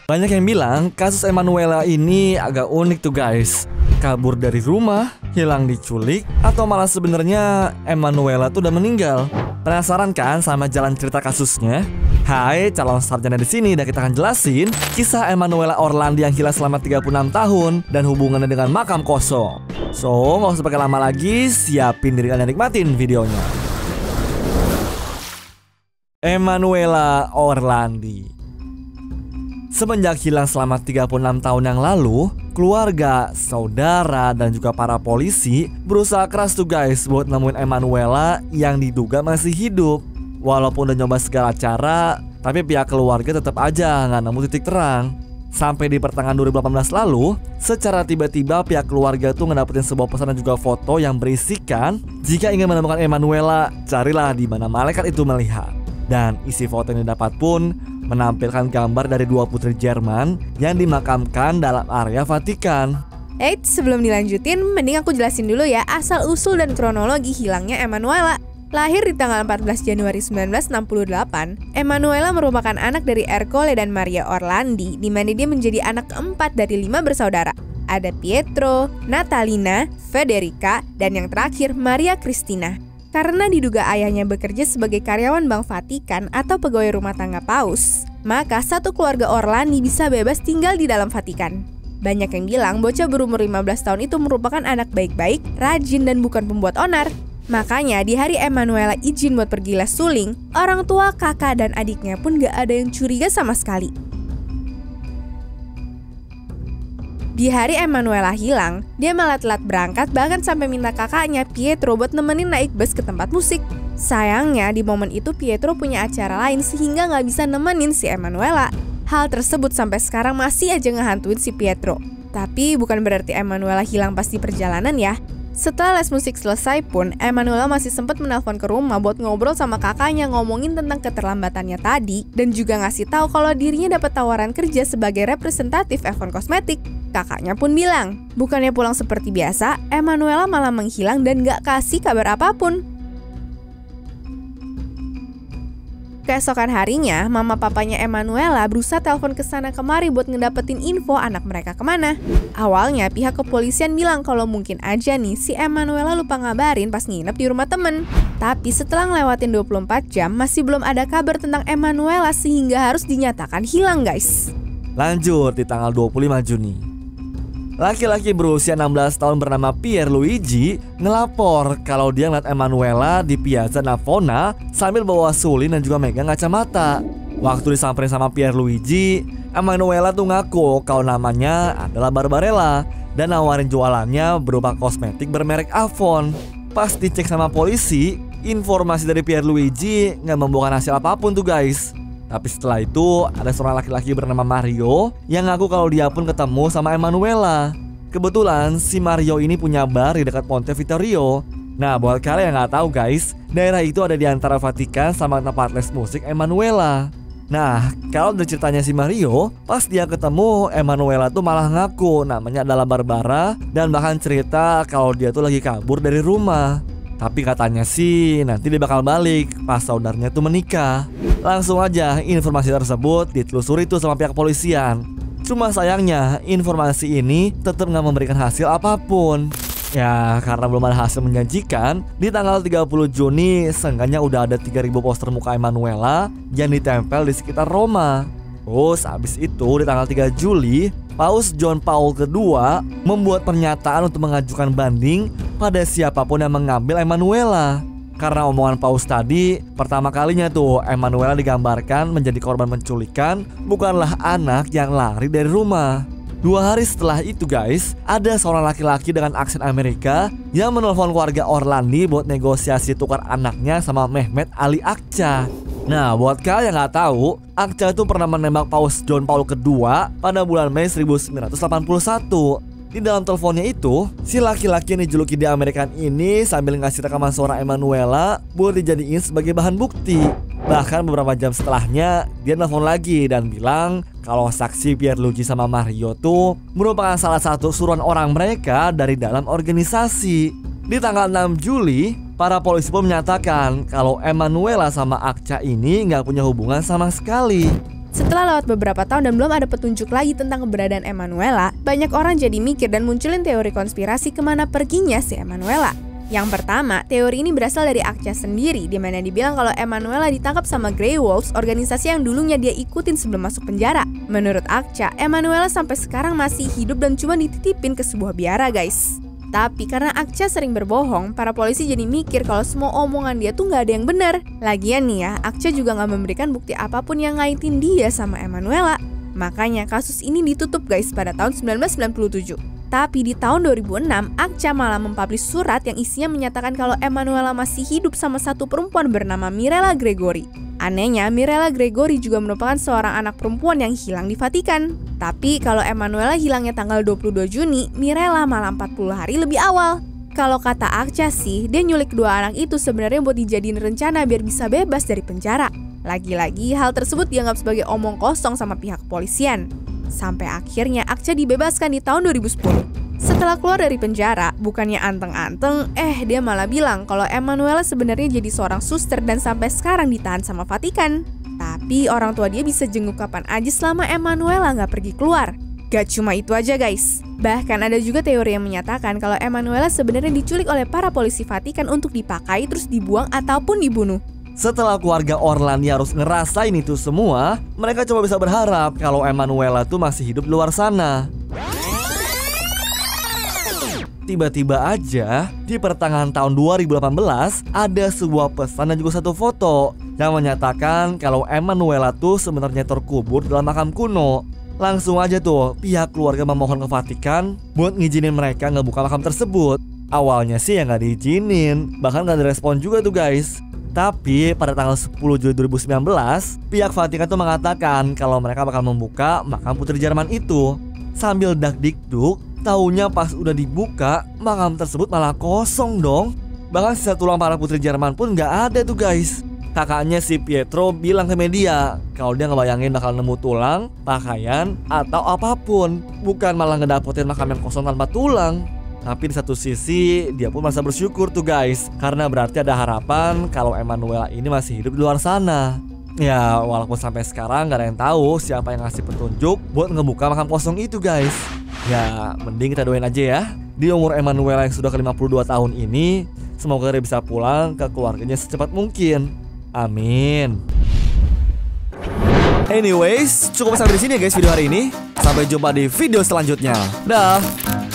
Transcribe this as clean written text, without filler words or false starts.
Banyak yang bilang kasus Emanuela ini agak unik tuh guys. Kabur dari rumah, hilang diculik, atau malah sebenarnya Emanuela tuh udah meninggal. Penasaran kan sama jalan cerita kasusnya? Hai, calon sarjana di sini dan kita akan jelasin kisah Emanuela Orlandi yang hilang selama 36 tahun dan hubungannya dengan makam kosong. So, nggak usah pakai lama lagi, siapin diri kalian nikmatin videonya. Emanuela Orlandi. Semenjak hilang selama 36 tahun yang lalu, keluarga, saudara, dan juga para polisi berusaha keras tuh guys buat nemuin Emanuela yang diduga masih hidup. Walaupun udah nyoba segala cara, tapi pihak keluarga tetap aja nggak nemu titik terang. Sampai di pertengahan 2018 lalu, secara tiba-tiba pihak keluarga tuh ngedapetin sebuah pesan dan juga foto yang berisikan, jika ingin menemukan Emanuela, carilah di mana malaikat itu melihat. Dan isi foto yang didapat pun menampilkan gambar dari dua putri Jerman yang dimakamkan dalam area Vatikan. Sebelum dilanjutin, mending aku jelasin dulu ya asal-usul dan kronologi hilangnya Emanuela. Lahir di tanggal 14 Januari 1968, Emanuela merupakan anak dari Ercole dan Maria Orlandi, di mana dia menjadi anak keempat dari 5 bersaudara. Ada Pietro, Natalina, Federica, dan yang terakhir Maria Cristina. Karena diduga ayahnya bekerja sebagai karyawan Bank Vatikan atau pegawai rumah tangga Paus, maka satu keluarga Orlandi bisa bebas tinggal di dalam Vatikan. Banyak yang bilang bocah berumur 15 tahun itu merupakan anak baik-baik, rajin, dan bukan pembuat onar. Makanya di hari Emanuela izin buat pergi les suling, orang tua, kakak, dan adiknya pun gak ada yang curiga sama sekali. Di hari Emanuela hilang, dia malah telat berangkat bahkan sampai minta kakaknya Pietro buat nemenin naik bus ke tempat musik. Sayangnya di momen itu Pietro punya acara lain sehingga nggak bisa nemenin si Emanuela. Hal tersebut sampai sekarang masih aja ngehantuin si Pietro. Tapi bukan berarti Emanuela hilang pas di perjalanan ya. Setelah les musik selesai pun, Emanuela masih sempat menelpon ke rumah buat ngobrol sama kakaknya ngomongin tentang keterlambatannya tadi dan juga ngasih tahu kalau dirinya dapat tawaran kerja sebagai representatif Avon Kosmetik. Kakaknya pun bilang, bukannya pulang seperti biasa, Emanuela malah menghilang dan gak kasih kabar apapun. Keesokan harinya, mama papanya Emanuela berusaha telepon ke sana kemari buat ngedapetin info anak mereka kemana. Awalnya pihak kepolisian bilang kalau mungkin aja nih si Emanuela lupa ngabarin pas nginep di rumah temen. Tapi setelah ngelewatin 24 jam masih belum ada kabar tentang Emanuela sehingga harus dinyatakan hilang guys. Lanjut di tanggal 25 Juni. Laki-laki berusia 16 tahun bernama Pierluigi ngelapor kalau dia ngeliat Emanuela di Piazza Navona sambil bawa suling dan juga megang kacamata. Waktu disamperin sama Pierluigi, Emanuela tuh ngaku kalau namanya adalah Barbarella dan nawarin jualannya berupa kosmetik bermerek Avon. Pas dicek sama polisi, informasi dari Pierluigi nggak membuahkan hasil apapun tuh guys. Tapi setelah itu ada seorang laki-laki bernama Mario yang ngaku kalau dia pun ketemu sama Emanuela. Kebetulan si Mario ini punya bar di dekat Ponte Vittorio. Nah buat kalian yang nggak tahu guys, daerah itu ada di antara Vatikan sama tempat les musik Emanuela. Nah kalau dari ceritanya si Mario, pas dia ketemu Emanuela tuh malah ngaku namanya adalah Barbara dan bahkan cerita kalau dia tuh lagi kabur dari rumah. Tapi katanya sih nanti dia bakal balik pas saudaranya tuh menikah. Langsung aja informasi tersebut ditelusuri tuh sama pihak kepolisian. Cuma sayangnya informasi ini tetap nggak memberikan hasil apapun. Ya karena belum ada hasil menjanjikan, di tanggal 30 Juni seenggaknya udah ada 3.000 poster muka Emanuela yang ditempel di sekitar Roma. Terus abis itu di tanggal 3 Juli, Paus John Paul II membuat pernyataan untuk mengajukan banding pada siapapun yang mengambil Emanuela. Karena omongan Paus tadi, pertama kalinya tuh Emanuela digambarkan menjadi korban penculikan, bukanlah anak yang lari dari rumah. 2 hari setelah itu guys, ada seorang laki-laki dengan aksen Amerika yang menelpon keluarga Orlandi buat negosiasi tukar anaknya sama Mehmet Ali Akça. Nah buat kalian yang nggak tahu, Akça itu pernah menembak Paus John Paul II pada bulan Mei 1981. Di dalam teleponnya itu, si laki-laki yang dijuluki di Amerika ini sambil ngasih rekaman suara Emanuela buat dijadiin sebagai bahan bukti. Bahkan beberapa jam setelahnya, dia nelfon lagi dan bilang kalau saksi Pierluigi sama Mario tuh merupakan salah satu suruhan orang mereka dari dalam organisasi. Di tanggal 6 Juli, para polisi pun menyatakan kalau Emanuela sama Akça ini nggak punya hubungan sama sekali. Setelah lewat beberapa tahun dan belum ada petunjuk lagi tentang keberadaan Emanuela, banyak orang jadi mikir dan munculin teori konspirasi kemana perginya si Emanuela. Yang pertama, teori ini berasal dari Akca sendiri, di mana dibilang kalau Emanuela ditangkap sama Grey Wolves, organisasi yang dulunya dia ikutin sebelum masuk penjara. Menurut Akca, Emanuela sampai sekarang masih hidup dan cuma dititipin ke sebuah biara, guys. Tapi karena Akca sering berbohong, para polisi jadi mikir kalau semua omongan dia tuh nggak ada yang benar. Lagian nih ya, Akca juga nggak memberikan bukti apapun yang ngaitin dia sama Emanuela. Makanya kasus ini ditutup guys pada tahun 1997. Tapi di tahun 2006, Akca malah mempublish surat yang isinya menyatakan kalau Emanuela masih hidup sama satu perempuan bernama Mirella Gregory. Anehnya, Mirella Gregory juga merupakan seorang anak perempuan yang hilang di Vatikan. Tapi kalau Emanuela hilangnya tanggal 22 Juni, Mirella malah 40 hari lebih awal. Kalau kata Akca sih, dia nyulik kedua anak itu sebenarnya buat dijadiin rencana biar bisa bebas dari penjara. Lagi-lagi, hal tersebut dianggap sebagai omong kosong sama pihak kepolisian. Sampai akhirnya Akca dibebaskan di tahun 2010. Setelah keluar dari penjara, bukannya anteng-anteng, dia malah bilang kalau Emanuela sebenarnya jadi seorang suster dan sampai sekarang ditahan sama Vatikan. Tapi orang tua dia bisa jenguk kapan aja selama Emanuela nggak pergi keluar. Gak cuma itu aja guys. Bahkan ada juga teori yang menyatakan kalau Emanuela sebenarnya diculik oleh para polisi Vatikan untuk dipakai terus dibuang ataupun dibunuh. Setelah keluarga Orlandi harus ngerasain itu semua, mereka coba bisa berharap kalau Emanuela tuh masih hidup di luar sana. Tiba-tiba aja, di pertengahan tahun 2018, ada sebuah pesan dan juga satu foto yang menyatakan kalau Emanuela tuh sebenarnya terkubur dalam makam kuno. Langsung aja tuh, pihak keluarga memohon ke Vatikan buat ngizinin mereka ngebuka makam tersebut. Awalnya sih ya nggak diizinin, bahkan nggak direspon juga tuh guys. Tapi pada tanggal 10 Juli 2019, pihak Vatikan tuh mengatakan kalau mereka bakal membuka makam putri Jerman itu. Sambil dak-dikduk, taunya pas udah dibuka, makam tersebut malah kosong dong. Bahkan sisa tulang para putri Jerman pun nggak ada tuh guys. Kakaknya si Pietro bilang ke media kalau dia ngebayangin bakal nemu tulang, pakaian, atau apapun. Bukan malah ngedapetin makam yang kosong tanpa tulang. Tapi di satu sisi dia pun merasa bersyukur tuh guys, karena berarti ada harapan kalau Emanuela ini masih hidup di luar sana. Ya walaupun sampai sekarang gak ada yang tahu siapa yang ngasih petunjuk buat ngebuka makam kosong itu guys. Ya mending kita doain aja ya, di umur Emanuela yang sudah ke-52 tahun ini, semoga dia bisa pulang ke keluarganya secepat mungkin. Amin. Anyways, cukup sampai di sini ya guys video hari ini. Sampai jumpa di video selanjutnya. Dah.